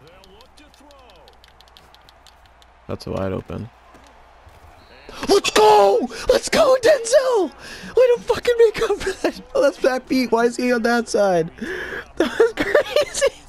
That's wide open. Let's go! Let's go, Denzel! Way to fucking make up for that. Oh, that's Pat Pete. Why is he on that side? That was crazy.